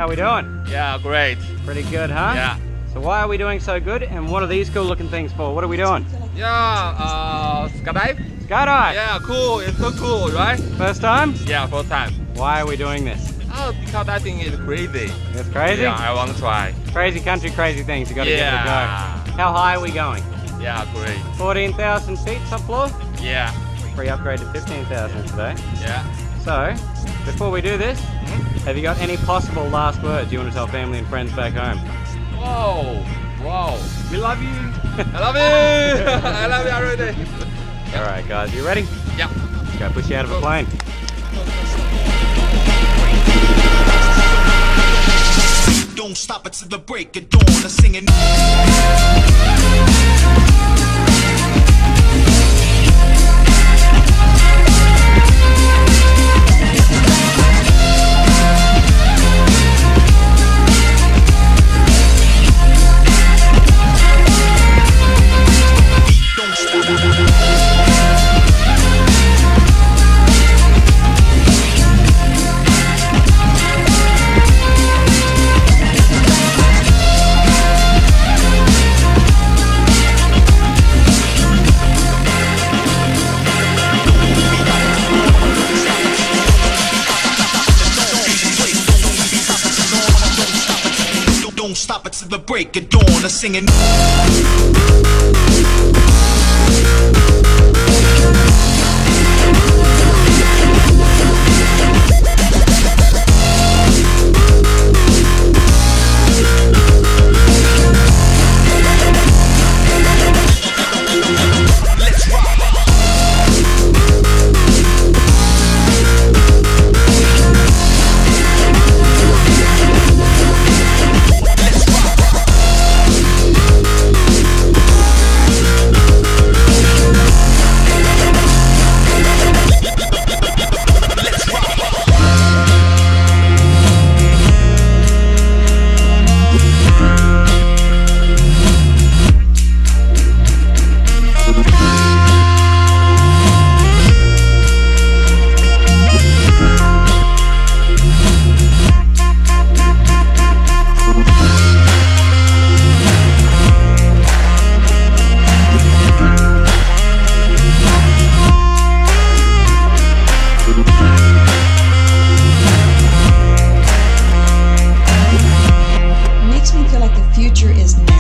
we doing? Yeah, great. Pretty good, huh? Yeah. So why are we doing so good, and what are these cool looking things for? What are we doing? Yeah, skydive? Skydive! Yeah, cool. It's so cool, right? First time? Yeah, first time. Why are we doing this? Oh, because I think it's crazy. It's crazy? Yeah, I want to try. Crazy country, crazy things. You gotta give it a go. How high are we going? Yeah, great. 14,000 feet subfloor? Yeah. Free upgrade to 15,000 today. Yeah. So, before we do this, have you got any possible last words you want to tell family and friends back home? Whoa. Wow. We love you. I love you. I love you every day. Alright guys, you ready? Yeah. Let's go push you out of a plane. Don't stop it till the break of dawn. I'm singing. Don't stop it till the break of dawn. I'm singing. Makes me feel like the future is now.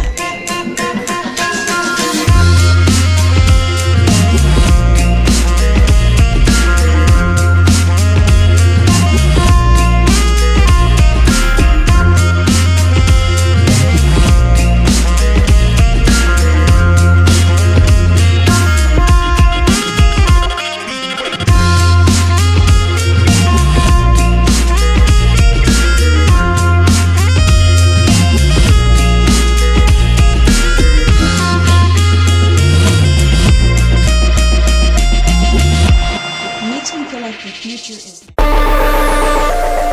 Makes me feel like the future is now.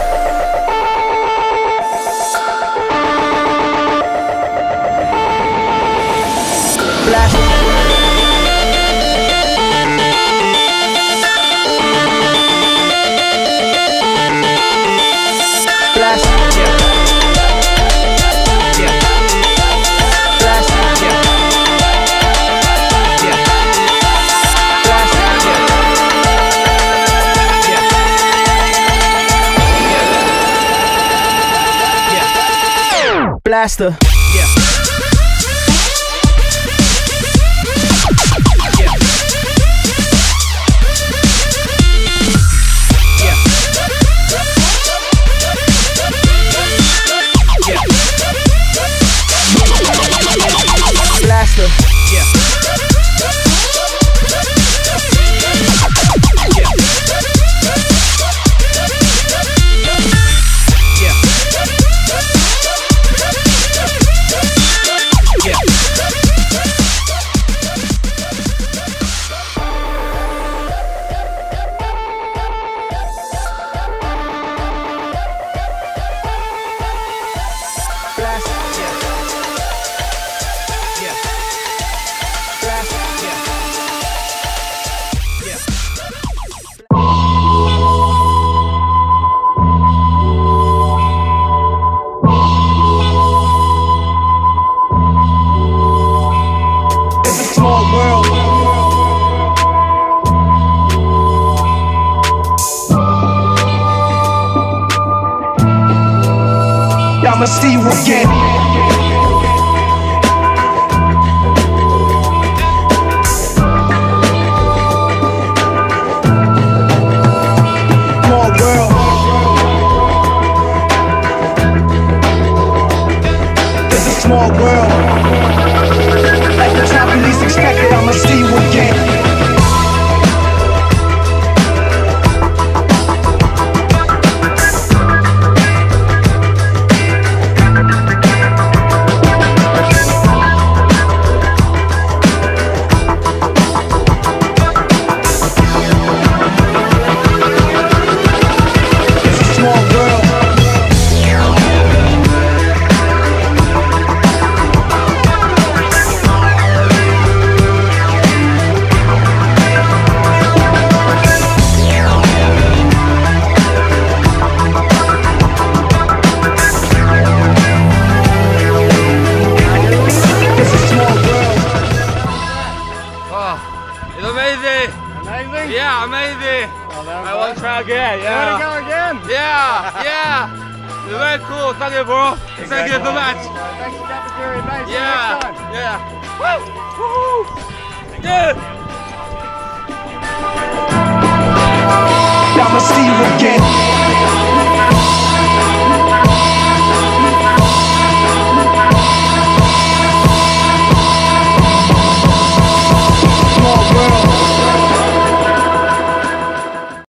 Blaster. Blaster. see you again. Small world. It's a small world. At the time you least expect it, I'ma see you again. It's amazing! Amazing? Yeah, amazing! I want to try again, yeah. You want to go again? Yeah! It's very cool, thank you bro! Thank you so much! Thanks for cafeteria, nice. Yeah! Next time. Yeah! Woo! Woohoo! Yeah! I'ma see you again.